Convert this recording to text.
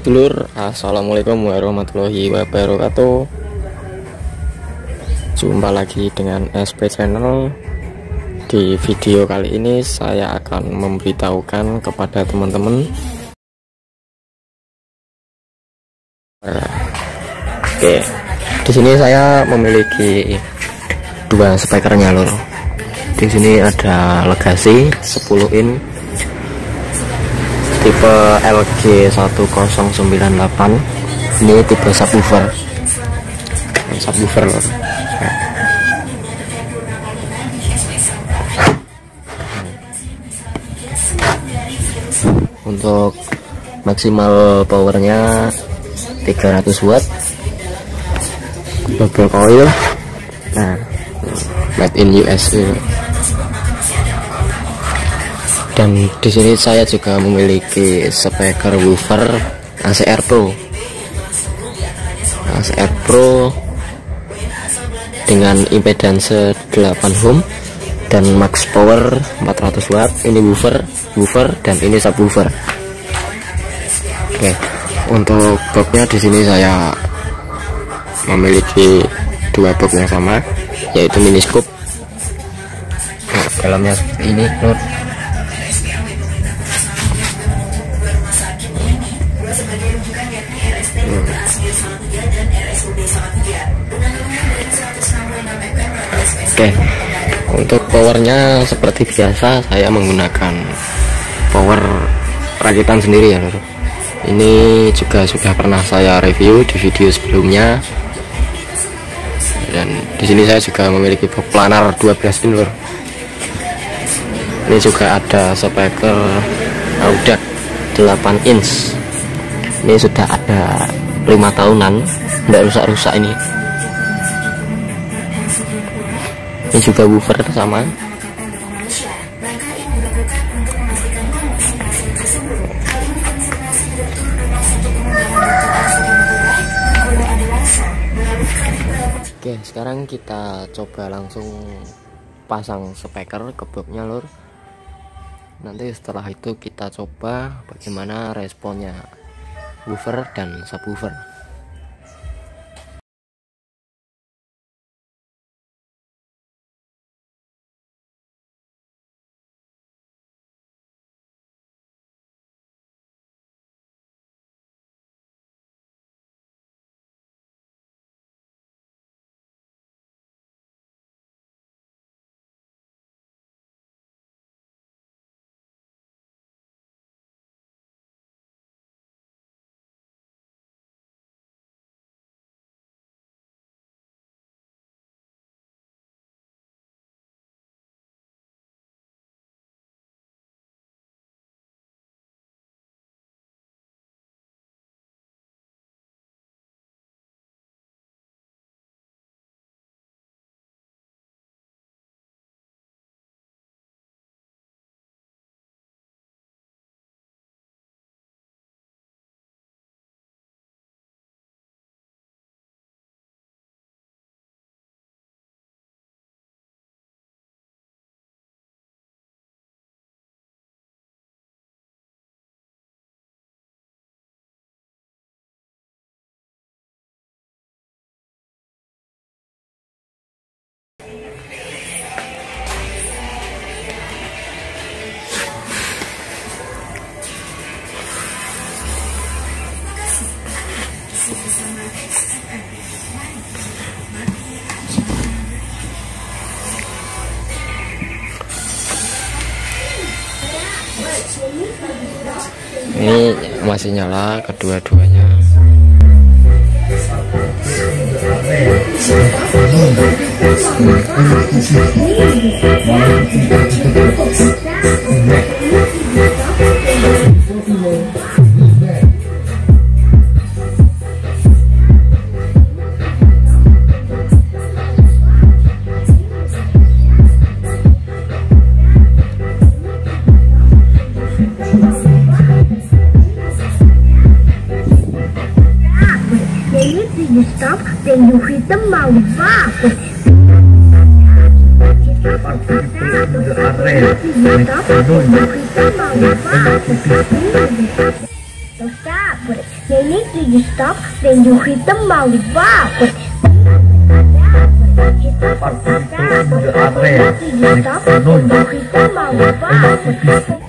Sedulur, assalamualaikum warahmatullahi wabarakatuh. Jumpa lagi dengan SP Channel. Di video kali ini saya akan memberitahukan kepada teman-teman. Oke, di sini saya memiliki dua speakernya lor. Di sini ada Legacy 10 in tipe LG 1098. Ini tipe subwoofer lor. Untuk maksimal powernya 300 watt, double coil, nah made in USA. Dan di sini saya juga memiliki speaker woofer ACR Pro dengan impedance 8 ohm dan max power 400 watt. Ini woofer dan ini subwoofer. Oke, untuk boxnya di sini saya memiliki dua box yang sama, yaitu mini scoop. Nah, dalamnya seperti ini lor. Oke, untuk powernya seperti biasa saya menggunakan power rakitan sendiri ya lor. Ini juga sudah pernah saya review di video sebelumnya. Dan di sini saya juga memiliki box planar 12 in lor. Ini juga ada speaker Audac 8 inch. Ini sudah ada 5 tahunan, tidak rusak-rusak ini. Ini juga woofer sama. Oke, sekarang kita coba langsung pasang speaker ke boxnya lor. Nanti setelah itu kita coba bagaimana responnya woofer dan subwoofer. Ini masih nyala kedua-duanya. Stop, then you hit the mouse button. So stop, They need to you stop, then you hit them out backwards. Partito de Arre, Stop, then you hit them out backwards.